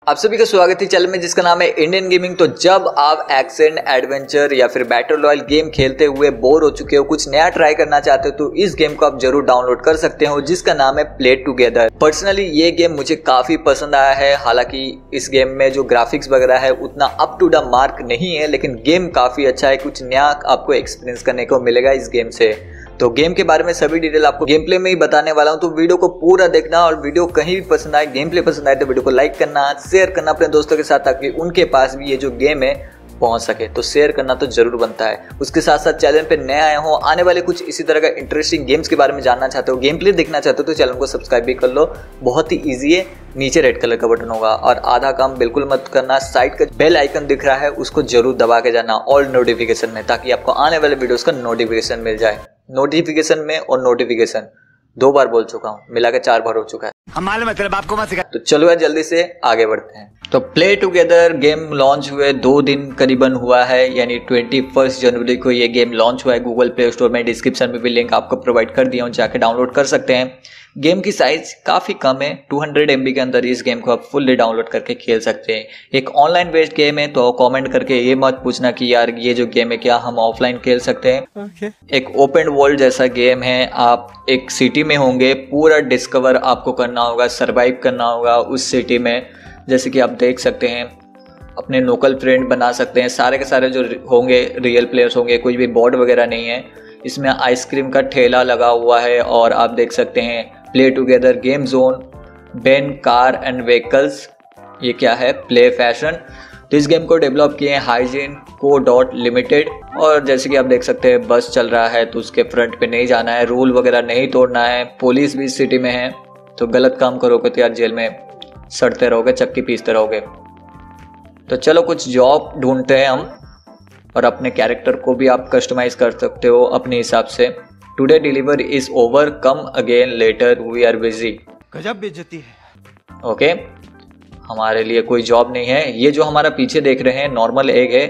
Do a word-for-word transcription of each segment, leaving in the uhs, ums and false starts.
आप सभी का स्वागत है चैनल में जिसका नाम है इंडियन गेमिंग। तो जब आप एक्शन एडवेंचर या फिर बैटल रॉयल गेम खेलते हुए बोर हो चुके हो, कुछ नया ट्राई करना चाहते हो, तो इस गेम को आप जरूर डाउनलोड कर सकते हो जिसका नाम है प्ले टुगेदर। पर्सनली ये गेम मुझे काफी पसंद आया है। हालांकि इस गेम में जो ग्राफिक्स वगैरह है उतना अप टू द मार्क नहीं है, लेकिन गेम काफी अच्छा है। कुछ नया आपको एक्सपीरियंस करने को मिलेगा इस गेम से। तो गेम के बारे में सभी डिटेल आपको गेम प्ले में ही बताने वाला हूं, तो वीडियो को पूरा देखना। और वीडियो कहीं भी पसंद आए, गेम प्ले पसंद आए तो वीडियो को लाइक करना, शेयर करना अपने दोस्तों के साथ, ताकि उनके पास भी ये जो गेम है पहुंच सके। तो शेयर करना तो जरूर बनता है। उसके साथ साथ चैनल पे नए आए हो, आने वाले कुछ इसी तरह का इंटरेस्टिंग गेम्स के बारे में जानना चाहते हो, गेम प्ले देखना चाहते हो, तो चैनल को सब्सक्राइब भी कर लो। बहुत ही ईजी है। नीचे रेड कलर का बटन होगा और आधा काम बिल्कुल मत करना, साइड का बेल आइकन दिख रहा है उसको जरूर दबा के जाना ऑल नोटिफिकेशन में, ताकि आपको आने वाले वीडियोस का नोटिफिकेशन मिल जाए। नोटिफिकेशन में और नोटिफिकेशन दो बार बोल चुका हूँ, मिला के चार बार हो चुका है। हमारे मतलब आपको मत सिखा। तो चलो यार जल्दी से आगे बढ़ते हैं। तो प्ले टुगेदर गेम लॉन्च हुए दो दिन करीबन हुआ है, यानी ट्वेंटी फर्स्ट जनवरी को ये गेम लॉन्च हुआ है। गूगल प्ले स्टोर में डिस्क्रिप्शन में भी लिंक आपको प्रोवाइड कर दिया हूँ, जाके डाउनलोड कर सकते हैं। गेम की साइज काफी कम है, टू हंड्रेड एम बी के अंदर इस गेम को आप फुल्ली डाउनलोड करके खेल सकते हैं। एक ऑनलाइन बेस्ड गेम है, तो कमेंट करके ये मत पूछना कि यार ये जो गेम है क्या हम ऑफलाइन खेल सकते हैं। okay. एक ओपन वर्ल्ड जैसा गेम है। आप एक सिटी में होंगे, पूरा डिस्कवर आपको करना होगा, सरवाइव करना होगा उस सिटी में। जैसे कि आप देख सकते हैं, अपने लोकल फ्रेंड बना सकते हैं। सारे के सारे जो होंगे रियल प्लेयर्स होंगे, कोई भी बॉट वगैरह नहीं है। इसमें आइसक्रीम का ठेला लगा हुआ है और आप देख सकते हैं प्ले टुगेदर गेम जोन, बेन कार एंड व्हीकल्स, ये क्या है, प्ले फैशन। तो इस गेम को डेवलप किए हैं हाइजीन को डॉट लिमिटेड। और जैसे कि आप देख सकते हैं बस चल रहा है तो उसके फ्रंट पे नहीं जाना है, रूल वगैरह नहीं तोड़ना है। पुलिस भी सिटी में है, तो गलत काम करोगे तो यार जेल में सड़ते रहोगे, चक्की पीसते रहोगे। तो चलो कुछ जॉब ढूंढते हैं हम, और अपने कैरेक्टर को भी आप कस्टमाइज कर सकते हो अपने हिसाब से। Today deliver is over, come again later, we are busy. गजब बेइज्जती है। ओके, हमारे लिए कोई जॉब नहीं है। ये जो हमारा पीछे देख रहे हैं नॉर्मल एग है,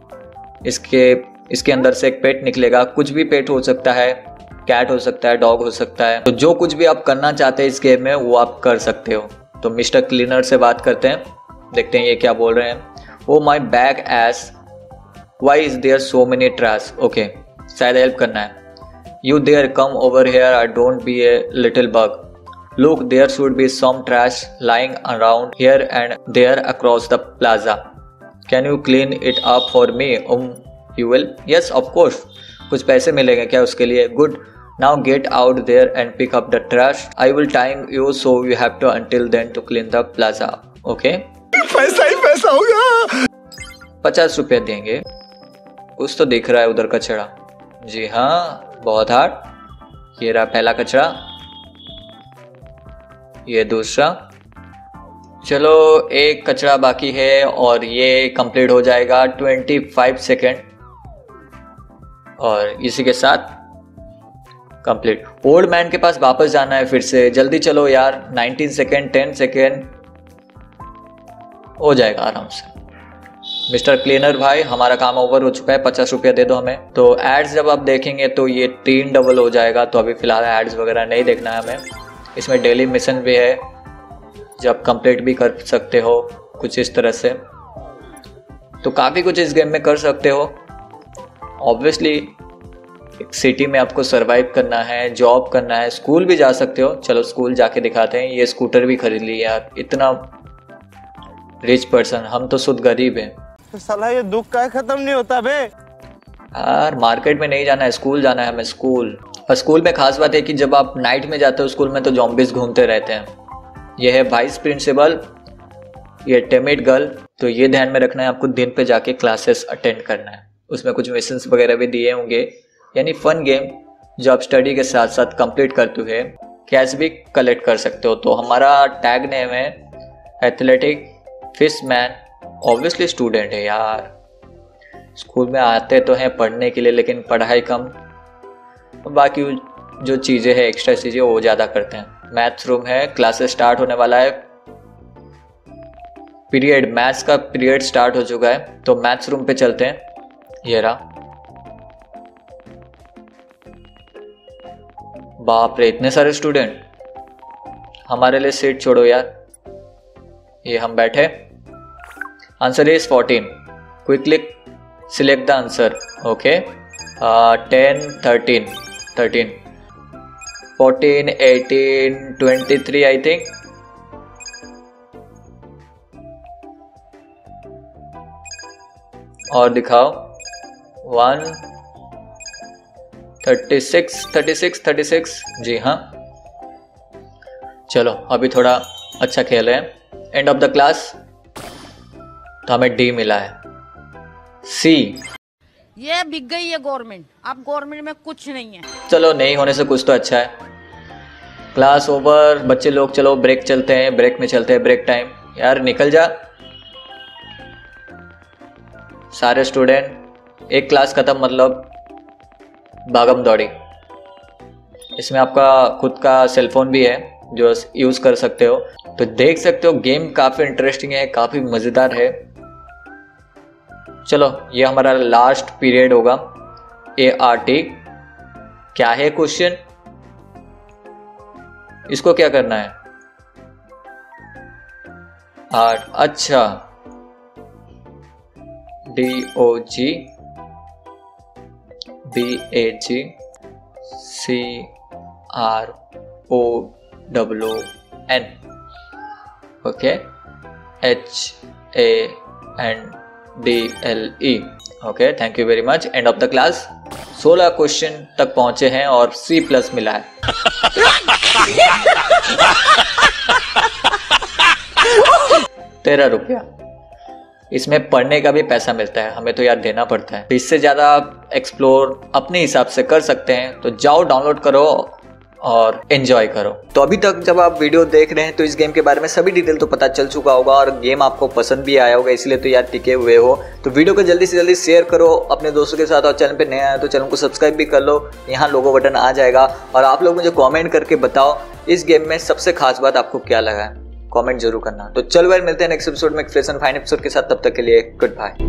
इसके इसके अंदर से एक पेट निकलेगा। कुछ भी पेट हो सकता है, कैट हो सकता है, डॉग हो सकता है। तो जो कुछ भी आप करना चाहते हैं इस गेम में वो आप कर सकते हो। तो मिस्टर क्लीनर से बात करते हैं, देखते हैं ये क्या बोल रहे हैं। Oh my bags, why is there so many trash. Okay, शायद हेल्प करना है। You there, come over here, I don't be a little bug. Look, there should be some trash lying around here and there across the plaza. Can you clean it up for me? Um, you will? Yes, of course. कुछ पैसे मिलेंगे क्या उसके लिए? Good. Now get out there and pick up the trash. I will time you, so you have to until then to clean the plaza. Okay? पैसा ही पैसा होगा। पचास रुपया देंगे। कुछ तो दिख रहा है उधर कचरा। जी हाँ, बहुत हार्ड। ये रहा पहला कचरा, ये दूसरा। चलो एक कचरा बाकी है और ये कंप्लीट हो जाएगा पच्चीस सेकेंड, और इसी के साथ कंप्लीट। ओल्ड मैन के पास वापस जाना है फिर से, जल्दी चलो यार। उन्नीस सेकेंड, दस सेकेंड हो जाएगा आराम से। मिस्टर क्लीनर भाई, हमारा काम ओवर हो चुका है, पचास रुपया दे दो हमें। तो एड्स जब आप देखेंगे तो ये तीन डबल हो जाएगा। तो अभी फिलहाल एड्स वगैरह नहीं देखना है हमें। इसमें डेली मिशन भी है जो आप कंप्लीट भी कर सकते हो कुछ इस तरह से। तो काफ़ी कुछ इस गेम में कर सकते हो। ऑब्वियसली एक सिटी में आपको सरवाइव करना है, जॉब करना है, स्कूल भी जा सकते हो। चलो स्कूल जाके दिखाते हैं। ये स्कूटर भी खरीद ली यार, इतना रिच पर्सन, हम तो शुद्ध गरीब हैं। तो साला ये दुख का खत्म नहीं होता बे। यार मार्केट में नहीं जाना है, स्कूल जाना है हमें, स्कूल। और स्कूल में खास बात है कि जब आप नाइट में जाते हो स्कूल में तो जॉम्बिस घूमते रहते हैं। ये है वाइस प्रिंसिपल, ये टेमिड गर्ल। तो ये ध्यान में रखना है आपको, दिन पे जाके क्लासेस अटेंड करना है। उसमें कुछ मिशंस वगैरह भी दिए होंगे, यानी फन गेम जो आप स्टडी के साथ साथ कंप्लीट करते हुए कैश भी कलेक्ट कर सकते हो। तो हमारा टैग नेम है एथलेटिक फिशमैन। ऑब्वियसली स्टूडेंट है यार, स्कूल में आते तो हैं पढ़ने के लिए, लेकिन पढ़ाई कम, बाकी जो चीज़ें हैं एक्स्ट्रा चीज़ें वो ज़्यादा करते हैं। मैथ्स रूम है, क्लासेस स्टार्ट होने वाला है। पीरियड, मैथ्स का पीरियड स्टार्ट हो चुका है, तो मैथ्स रूम पे चलते हैं। ये रहा। बाप रे, इतने सारे स्टूडेंट। हमारे लिए सीट छोड़ो यार। ये हम बैठे। Answer is fourteen. Quickly select the answer. Okay, ten, thirteen, thirteen, fourteen, eighteen, twenty three I think. और दिखाओ। One, thirty six, thirty six, thirty six. जी हाँ, चलो अभी थोड़ा अच्छा खेल रहे हैं। एंड ऑफ द क्लास, तो हमें डी मिला है। सी, ये बिक गई है गवर्नमेंट, अब गवर्नमेंट में कुछ नहीं है। चलो नहीं होने से कुछ तो अच्छा है। क्लास ओवर, बच्चे लोग चलो ब्रेक चलते हैं, ब्रेक में चलते हैं, ब्रेक टाइम। यार निकल जा सारे स्टूडेंट। एक क्लास खत्म मतलब भागम दौड़ी। इसमें आपका खुद का सेलफोन भी है जो यूज कर सकते हो। तो देख सकते हो गेम काफी इंटरेस्टिंग है, काफी मजेदार है। चलो ये हमारा लास्ट पीरियड होगा। ए आर टी क्या है क्वेश्चन, इसको क्या करना है? आर्ट, अच्छा। D O G B A G C R O W N, okay, H A N D L E. Okay, thank you very much. End of the class. सोलह question तक पहुंचे हैं और सी प्लस मिला है। तेरह रुपया। इसमें पढ़ने का भी पैसा मिलता है, हमें तो यार देना पड़ता है। इससे ज्यादा आप एक्सप्लोर अपने हिसाब से कर सकते हैं, तो जाओ डाउनलोड करो और एंजॉय करो। तो अभी तक जब आप वीडियो देख रहे हैं तो इस गेम के बारे में सभी डिटेल तो पता चल चुका होगा और गेम आपको पसंद भी आया होगा, इसलिए तो यार टिके हुए हो। तो वीडियो को जल्दी से जल्दी शेयर करो अपने दोस्तों के साथ, और चैनल पे नए आए तो चैनल को सब्सक्राइब भी कर लो। यहाँ लोगो बटन आ जाएगा और आप लोग मुझे कॉमेंट करके बताओ इस गेम में सबसे खास बात आपको क्या लगा है, कॉमेंट जरूर करना। तो चलो यार मिलते हैं नेक्स्ट एपिसोड में एक फ्रेश एंड फाइन एपिसोड के साथ, तब तक के लिए गुड बाय।